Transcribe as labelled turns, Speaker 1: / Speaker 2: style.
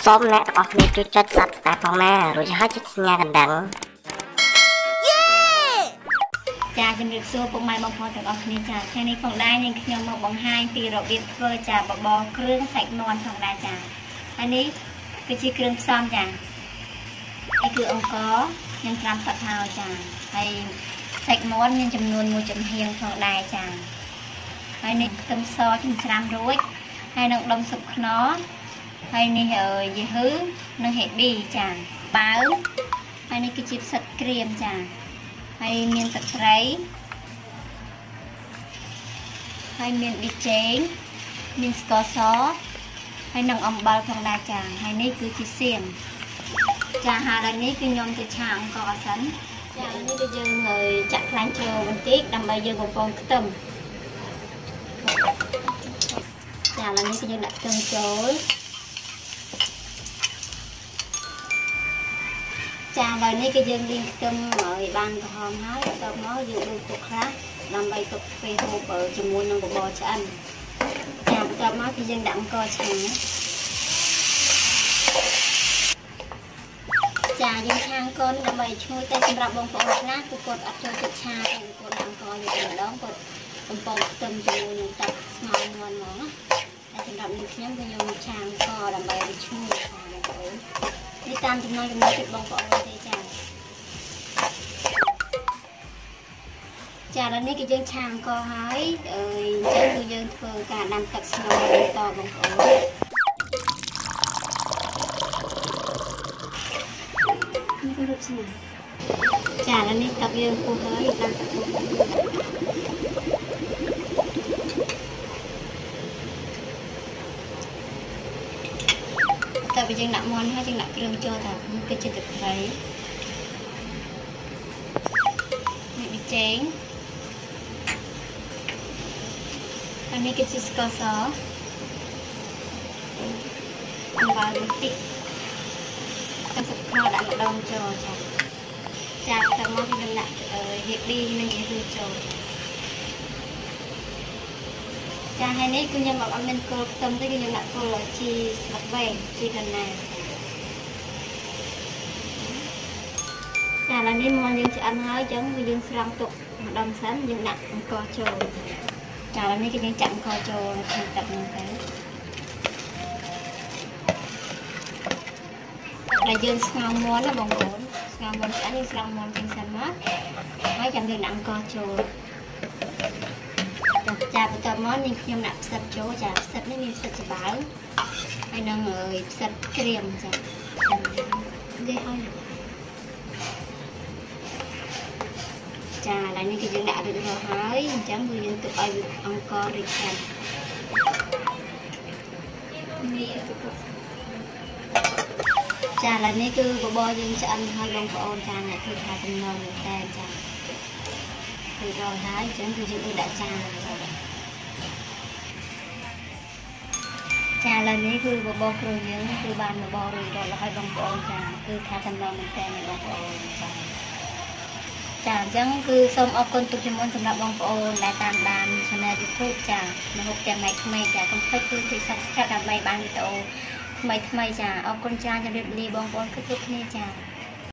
Speaker 1: សូមអ្នកទាំងអស់គ្នាជួយចុច Subscribe ផងណារួចហើយចុចសញ្ញាកណ្ដឹងចាជំរាបសួរពុកម៉ែបងប្អូនទាំងអស់គ្នាចាថ្ងៃនេះផងដែរយើងខ្ញុំមកបង្ហាញពីរបៀបធ្វើចាបបរគ្រឿងសាច់មាន់ផងដែរចាហើយនេះគឺជាគ្រឿងផ្សំចានេះគឺអង្ករខ្ញុំត្រាំផឹកហើយចាហើយសាច់មាន់មានចំនួន1ចំហៀងផងដែរចាហើយនេះខ្ទឹមសចិញ្ច្រាំរួចហើយនឹងដុំស៊ុបខ្នុរហើយនេះយីហឺនិងហេប៊ីចាបាវហើយនេះគឺជាផ្សិតក្រៀមចាហើយមានទឹកត្រីហើយមានប៊ីចេងមានស្ករសហើយនឹងអំបិលផងដែរចាហើយនេះគឺជាសៀងចាហើយដល់នេះគឺខ្ញុំទៅឆាអង្ករសិនចានេះគឺយើងចាក់ខ្លាញ់ចូលបន្តិចដើម្បីយើងបំពងខ្ទឹមចាឥឡូវនេះគឺយើងដាក់ខ្ទឹមចូលចាឥឡូវនេះគឺយើងលាងខ្ទឹមឲ្យបានក្រហមហើយបន្ទាប់មកយើងដួសទុកខ្លះដើម្បីទុកពេលហូបជាមួយនឹងបបរឆ្អិនចាបន្ទាប់មកគឺយើងដាក់អង្ករឆាចាយើងឆាអង្ករដើម្បីឈ្ងុយតែសម្រាប់បងប្អូនខ្លះគឺគាត់អត់ចូលចិត្តឆាទេគាត់ដាក់អង្ករយកទៅម្ដងគាត់បំពងខ្ទឹមជាមួយនឹងទឹកស្ងោរមាន់ហ្មងណាតែសម្រាប់យើងខ្ញុំគឺខ្ញុំឆាអង្ករដើម្បីឲ្យឈ្ងុយបងប្អូននេះតាមចំណង់ចំណូលចិត្តបងប្អូនទេចាចាឥឡូវនេះគឺយើងឆាអង្ករហើយអញ្ចឹងគឺយើងធ្វើការដាំទឹកស្ងោរបន្តបងប្អូននេះគឺរូបស្នាចាឥឡូវនេះទឹកយើងពុះហើយដាំទឹកពុះតែយើងដាក់មាន់ហើយយើងដាក់គ្រឿងចូលតានេះគឺជាទឹកត្រីនេះប៊ីចេងហើយនេះគឺជាស្ករសអំបិលបន្តិចទឹកស្ករដាក់ម្ដងចូលចាទៅមកយើងដាក់ហេប៊ីនិងយីហឺចូលចាហើយនេះគឺខ្ញុំអត់មានគល់ខ្ទឹមទេគឺខ្ញុំដាក់គល់ជីស្លឹកវែងជីកណាចាឥឡូវនេះមកយើងឆ្អិនហើយអញ្ចឹងគឺយើងស្រង់ទុកម្ដងសិនយើងដាក់អង្ករចូលចាឥឡូវនេះគឺយើងចាក់អង្ករចូលក្នុងទឹកហ្នឹងទៅដែលយើងស្ងោរមាន់ណាបងប្អូនស្ងោរមាន់ឆ្អិនយើងស្រង់មាន់ចេញសិនមកហើយចាំយើងដាក់អង្ករចូលចាបន្ទាប់មកនេះខ្ញុំដាក់ផ្សិតចូលចាផ្សិតនេះមានផ្សិតច្បើហើយនឹងផ្សិតក្រៀមចានិយាយឲ្យចាឥឡូវនេះគឺយើងដាក់រួចរាល់ហើយអញ្ចឹងគឺយើងទុកឲ្យអង្កររីកសិនចាឥឡូវនេះគឺបបរយើងឆ្អិនហើយបងប្អូនចាអ្នកធ្វើថាចំណងមែនតើចារួចរាល់ហើយអញ្ចឹងគឺយើងដាក់ចានចាឥឡូវនេះគឺបបរគ្រឿងយើងគឺបានបបររួចរាល់ហើយបងប្អូនចាគឺថាចំណងមែនតើបងប្អូនចាអញ្ចឹងគឺសូមអរគុណទុកជាមុនសម្រាប់បងប្អូនដែលតាមដាន Channel YouTube ចានៅហូបទាំងម៉េចថ្មីចាកុំភ្លេចជួយ Subscribe ដើម្បីបានវីដេអូថ្មីចាអរគុណចាជម្រាបលាបងប្អូនគ្រប់គ្នាចា